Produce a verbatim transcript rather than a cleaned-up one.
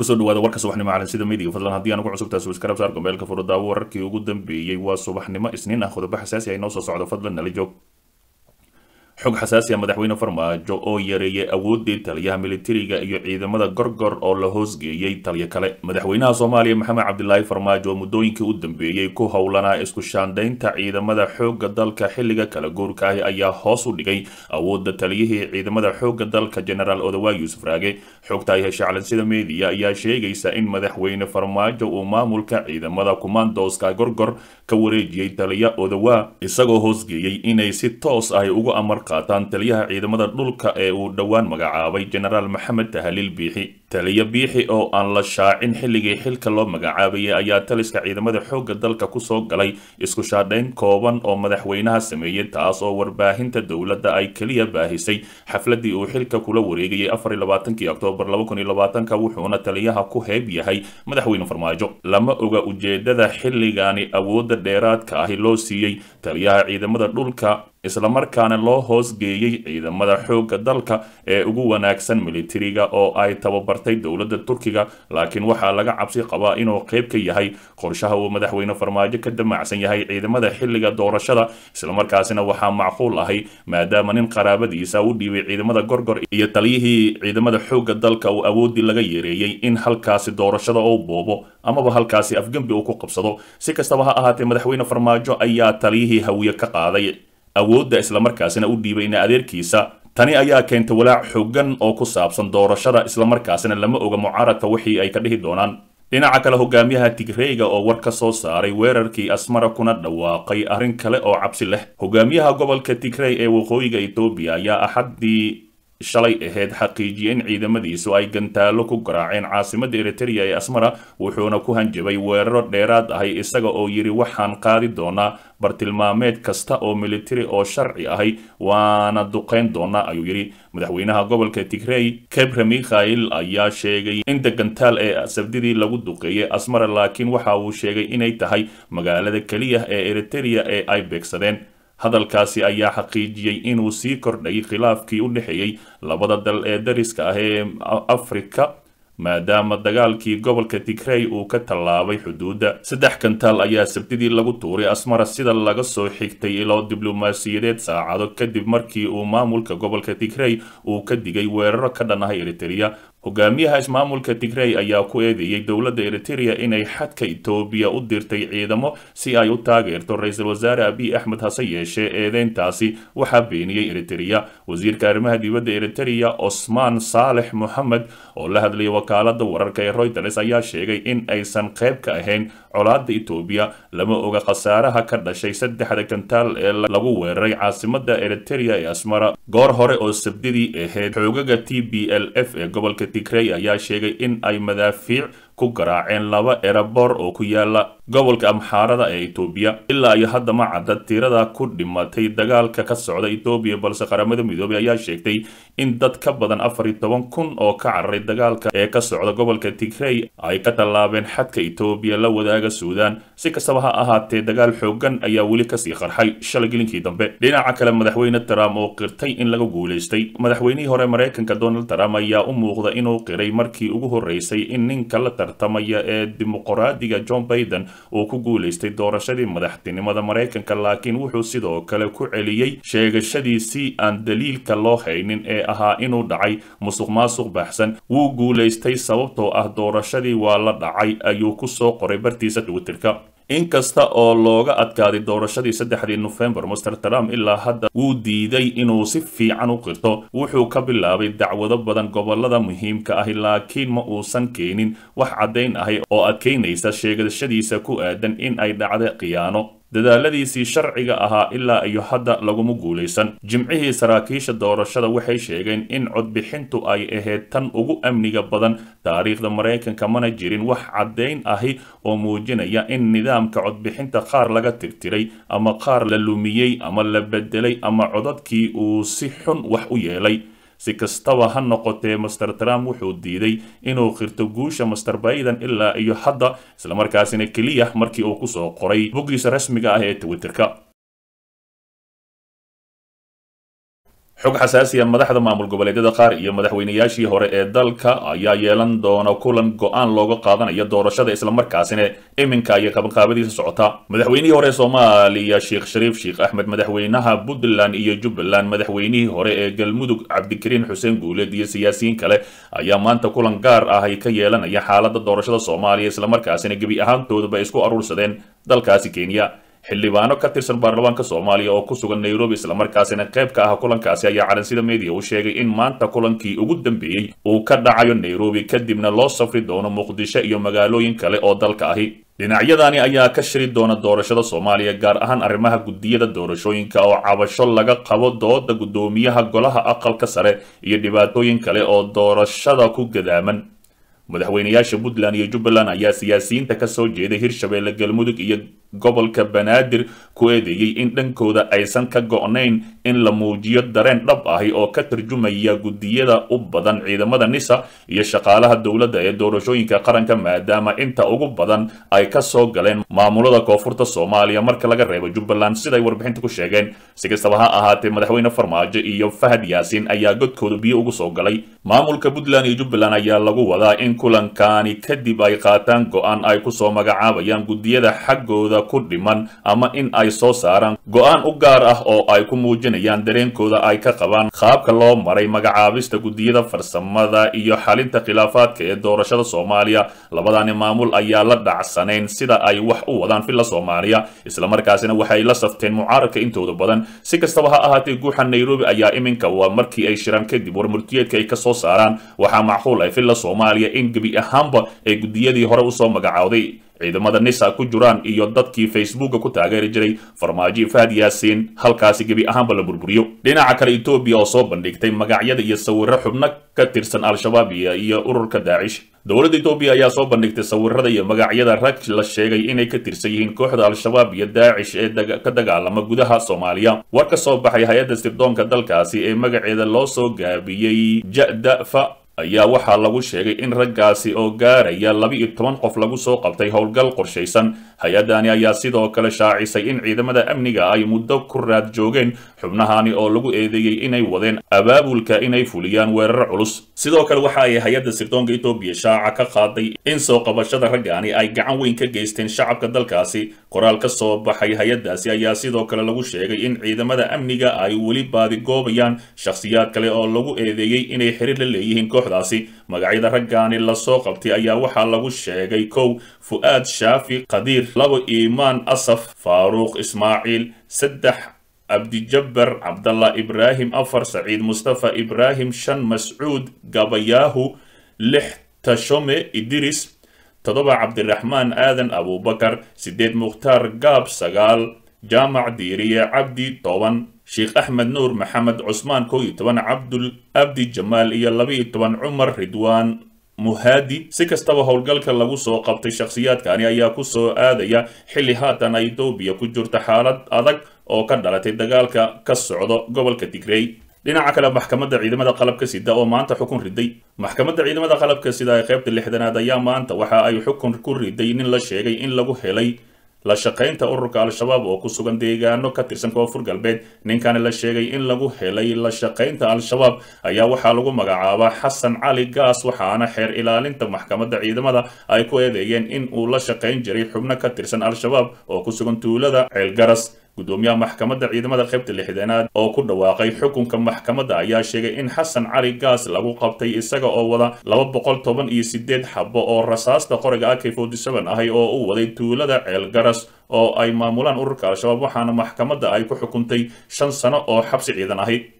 kusoo dhawaada warka subaxnimo caalan sida media fadlan haddii aan ugu cusubtahay subscribe saar gombeelka furo wararkii ugu dambeeyay waa subaxnimo isniin ah qodobo xasaasi ah inoo soo socdo fadlan nala joog xog xasaasi ah madaxweyne farmaajo oo yareeyay awoodii taliyaha militariga iyo ciidamada gorgor oo la hoosgeeyay taliya kale madaxweynaha Soomaaliya Maxamed Cabdullaahi Farmaajo muddooyinkii u dambeeyay ku howlanaa isku shaandaynta ciidamada xoogga dalka xilliga kala guurka ah ayaa hoos u dhigay awoodda taliyihii ciidamada xoogga dalka General Odawa Yusuf Raage xogta ay heshay sida media ayaa sheegaysa in madaxweyne Farmaajo uu maamulka ciidamada commandoska gorgor ka wareejiyay taliya Odawa isagoo hoosgeeyay inay si toos ah ugu amar qaataan taliyaha ciidamada dhulka ee uu dhawaan magacaabay General Maxamed Tahlil Biixi taliya Biixi oo aan la shaacin xilligii xilka loo magacaabay ayaa taliska ciidamada xoogga dalka ku soo galay isku shaadhayn kooban oo madaxweynaha sameeyay taas oo warbaahinta dawladda ay kaliya baahisay xafladii uu xilka kula wareegayay afar iyo labaatankii Oktoobar laba kun iyo labaatan wuxuuna taliyaha ku heeb yahay madaxweyne Farmaajo lama oga ujeedada xilligaani awoodda dheeraadka ah loo siiyay taliyaha ciidamada dhulka isla markaana loo hoosgeeyay ciidamada xoogga dalka ee ugu wanaagsan militariga oo ay tababartay dawladda Turkiga laakiin waxa laga cabsi qabaa inuu qayb ka yahay qorshaha uu madaxweyne Farmaajo ka damacsan yahay ciidamada xilliga doorashada isla markaasina waxa macquul ahay maadaama nin qaraabadiisa u dhiibay ciidamada gorgor iyo taliyihii ciidamada xoogga dalka uu awoodi laga yareeyay in halkaasi doorashada oo boobo amaba halkaasi afgambi uu ku qabsado si kastaba ha ahaatee madaxweyne Farmaajo ayaa taliyihii hawiye ka qaaday awoodda isla markaasina u dhiibayna adeerkiisa tani ayaa keentay walaac xooggan oo ku saabsan doorashada isla markaasina lama oga mucaaradka wixii ay ka dhihi doonaan dhinaca kale hogaamiyaha Tigreega oo war ka soo saaray weerarkii Asmara kuna dhawaaqay arrin kale oo cabsi leh hogaamiyaha gobolka Tigray ee waqooyiga Itoobiya ayaa axadii shalay ahayd xaqiijiyay in ciidamadiisu ay gantaalo ku garaaceen caasimadda Eritrea ee Asmara wuxuuna ku hanjabay weeraro dheeraad ah isaga oo yiri waxaan qaadi doonaa bartilmaameed kasta oo military oo sharci ahay waana duqeyn doonaa ayuu yiri madaxweynaha gobolka Tigray Kebre Mikhail ayaa sheegay in gantaal ee sabdidii lagu duqeeyay Asmara laakiin waxa uu sheegay inay tahay magaalada kaliya ee Eritrea ee ay beegsadeen hadalkaasi ayaa xaqiijiyay inuu sii kordhay khilaafkii u dhaxeeyay labada dal ee dariska ah ee Afrika maadaama dagaalkii gobolka Tigray uu ka tallaabay xuduudda saddex kantaal ayaa sabtidii lagu tuuray Asmara sida laga soo xigtay ilo diblomaasiyadeed saacado kadib markii uu maamulka gobolka Tigray uu ka digay weeraro ka dhan ah Eritrea hogaamiyaha ismaamulka Tigray ayaa ku eedeeyay dawladda Eritrea inay xadka Itoobiya u dirtay ciidamo si ay u taageerto ra'iisul wasaare Abiy Ahmed hase yeeshee eedeyntaasi waxa beeniyay Eritrea wasiirka arrimaha dibadda Eritrea Osman Saleh Mohammed oo la hadlay wakaaladda wararka ee Reuters ayaa sheegay in aysan qayb ka ahayn colaadda Itoobiya lama oga khasaaraha ka dhashay saddexda kantaal ee lagu weeraray caasimadda Eritrea ee Asmara goor hore oo sabdidii ahayd xoogaga T B L F ee gobolka Tigray ayaa sheegay in ay madaafiic ku garaaceen laba airport oo ku yaala gobolka Amxaarada ee Itoobiya ilaa iyo hadda ma cadda tirada ku dhimatay dagaalka ka socda Itoobiya balse qaramada midoobay ayaa sheegtay in dad ka badan afar iyo toban kun oo ka cararay dagaalka ee ka socda gobolka Tigray ay ka tallaabeen xadka Itoobiya la wadaaga Suudaan si kastaba ha ahaatee dagaal xooggan ayaa weli ka sii qarxay shalay gelinkii dambe dhinaca kale madaxweyne Trump oo qirtay in laga guuleystay madaxweynihii hore Mareykanka Donald Trump ayaa u muuqda inuu qiray markii ugu horeysay in ninka la tartamaya ee dimuqraadiga John Biden oo ku guuleystay doorashadii madaxtinimada Mareykanka laakiin wuxuu sidoo kale ku celiyay sheegashadiisii aan daliilka loo haynin ee ahaa inuu dhacay musuqmaasuq baxsan wuu guuleystay sababtoo ah doorashadii waa la dhacay ayuu ku soo qoray bartiisa Twitterka inkasta oo looga adkaaday doorashadii saddexdii November Mister Trump ilaa hadda wuu diiday inuu si fiican u qirto wuxuu ka bilaabay dacwado badan gobolada muhiimka ah laakiin ma uusan keenin wax cadeyn ah oo adkeynaysa sheegashadiisa ku aadan in ay dhacday khiyaano dadaaladiisii sharciga ahaa ilaa iyo hadda laguma guuleysan jimcihii saraakiisha doorashada waxay sheegeen in codbixintu ay ahayd tan ugu amniga badan taariikhda Mareykanka mana jirin wax cadeyn ahi oo muujinaya in nidaamka codbixinta qaar laga tirtiray ama qaar la lumiyay ama la bedelay ama codadkii uu si xun wax u yeelay si kastaba ha noqotee Mister Trump wuxuu diiday inuu qirto guusha Mister Biden ilaa iyo hadda isla markaasina kaliya markii uu ku soo qoray boggiisa rasmiga ah ee Twitterka xog xasaasi ah madaxda maamul goboleedyada qaar iyo madaxweynayaashii hore ee dalka ayaa yeelan doona kulan go'aan looga qaadanayo doorashada islamarkaasina iminka iyo qabanqaabadiisa socota madaxweynihii hore Soomaaliya Sheekh Shariif Sheekh Axmed madaxweynaha Puntland iyo Jubbaland madaxweynihii hore ee Galmudug Cabdikariin Xuseen Guuleed iyo siyaasiyiin kale ayaa maanta kulan gaar ah ay ka yeelanaya xaaladda doorashada Soomaaliya islamarkaasina gabi ahaantooduba isku aruursadeen dalkaasi Kenya xildhibaano ka tirsan baarlamaanka Soomaaliya oo ku sugan Nairobi isla markaasina qayb ka ah kulankaasi ayaa calansida media u sheegay in maanta kulankii ugu dambeeyay uu ka dhacayo Nairobi kadibna loo safri doono Muqdisho iyo magaalooyin kale oo dalka ahi dhinacyadani ayaa ka shiri doona doorashada Soomaaliya gaar ahaan arrimaha gudiyada doorashooyinka oo cabasho laga qabo dooda gudoomiyaha golaha aqalka sare iyo dhibaatooyin kale oo doorashada ku gadaaman madaxweynayaasha Puntland iyo Jubbaland ayaa siyaasiyiinta ka soo jeeday Hirshabelle Galmudug iyo gobolka Banaadir ku eedeeyay in dhankooda aysan ka go'nayn in la muujiyo dareen dhab ah oo ka tarjumaya gudiyada u badan ciidamada nisa iyo shaqaalaha dawladda ee doorashooyinka qaranka maadaama inta ugu badan ay ka soo galeen maamulada koonfurta Soomaaliya marka laga reebo Jubbaland siday warbixinta ku sheegeen si kastaba ha ahaatee madaxweyne Farmaajo iyo Fahad Yaasin ayaa godkooda biyo ugu soo galay maamulka Puntland iyo Jubbaland ayaa lagu wadaa in kulankani kadib ay qaataan go'aan ay ku soo magacaabayaan gudiyada xaggooda ku dhiman ama in ay soo saaraan go'aan u gaar ah oo ay ku muujinayaan dareenkooda ay ka qabaan qaabka loo maray magacaabista gudiyada farsamada iyo xalinta khilaafaadka ee doorashada Soomaaliya labadani maamul ayaa la dhacsanayn sida ay wax u wadaan filla Soomaaliya isla markaasina waxay la safteen mucaaradka intooda badan si kastaba ha ahaatee guuxa Nairobi ayaa iminka waa markii ay shiraan kadib warmurtiyeedka ay ka soo saaraan waxa macquul ah filla Soomaaliya in gabi ahaanba ay gudiyadii hore u soo magacaaday ciidamada nisa ku jiraan iyo dadkii Facebook ku taageeri jiray Farmaajo Fahad Yaasin halkaasi gabi ahaanba la burburiyo dhinaca kale Ethiopia oo soo bandhigtay magacyada iyo sawirro xubno ka tirsan Al-Shabaab iyo ururka Daesh dowladda Ethiopia ayaa soo bandhigtay sawirrada iyo magacyada rag la sheegay inay ka tirsan yihiin kooxda Al-Shabaab iyo Daesh ee ka dagaalama gudaha Soomaaliya war ka soo baxay hay'adda sirdoonka dalkaasi ee magaceeda loo soo gaabiyay Jadafa ayaa waxaa lagu sheegay in raggaasi oo gaaraya laba iyo toban qof lagu soo qabtay howlgal qorshaysan hay'adani ayaa sidoo kale shaacisay in ciidamada amniga ay muddo ku raad joogeen xubnahani oo lagu eedeeyay inay wadeen abaabulka inay fuliyaan weerar culus sidoo kale waxa ay hay'adda sirdoonka Ethiopia shaaca ka qaaday in soo qabashada raggani ay gacan weyn ka geysteen shacabka dalkaasi qoraal ka soo baxay hay'addaasi ayaa sidoo kale lagu sheegay in ciidamada amniga ay weli baadi goobayaan shakhsiyaad kale oo lagu eedeeyay inay xiriir la leeyihiin kooxdaasi magacyada raggani la soo qabtay ayaa waxaa lagu sheegay kow Fuad Shaafi Qadir labo Iimaan Asaf Faaruq Ismaaciil saddex Abdi Jabbar Abdallah Ibrahim afar Saciid Mustafa Ibrahim shan Mas'uud Gabayahu lix Tashome Idris toddoba Cabdiraxmaan Aadan Abubakar sideed Mukhtaar Gaab sagaal Jaamac Diiriye Cabdi toban Sheekh Axmed Nuur Maxamed Cusmaan kow iyo toban Cabdul Abdi Jamaal iyo laba iyo toban Cumar Ridwaan Muhaadi si kastaba howlgalka lagu soo qabtay shakhsiyaadkani ayaa ku soo aadaya xilli haatan ay Ethiopia ku jirto xaalad adag oo ka dhalatay dagaalka ka socdo gobolka Tigray dhinaca kale maxkamadda ciidamada qalabka sida oo maanta xukun riday maxkamadda ciidamada qalabka sida ay qaybta lixdanaad ayaa maanta waxa ay xukun ku riday in la sheegay in lagu helay la shaqaynta ururka Al-Shabaab oo ku sugan deegaano ka tirsan koonfur galbeed ninkan la sheegay in lagu helay la shaqaynta Al-Shabaab ayaa waxa lagu magacaabaa Xasan Cali Gaas waxaana xeer ilaalinta maxkamadda ciidamada ay ku eedeeyeen in uu la shaqayn jiray xubno ka tirsan Al-Shabaab oo ku sugan tuulada Ceelgaras gudoomiyaha maxkamadda ciidamada qaybta lixdanaad oo ku dhawaaqay xukunka maxkamadda ayaa sheegay in Xasan Cali Gaas lagu qabtay isaga oo wada laba boqol toban iyo sideed xabo oo rasaasta qoriga A K forty seven ah oo uu waday tuulada Ceelgaras oo ay maamulaan ururka Al-Shabaab waxaana maxkamadda ay ku xukuntay shan sano oo xabsi ciidan ahi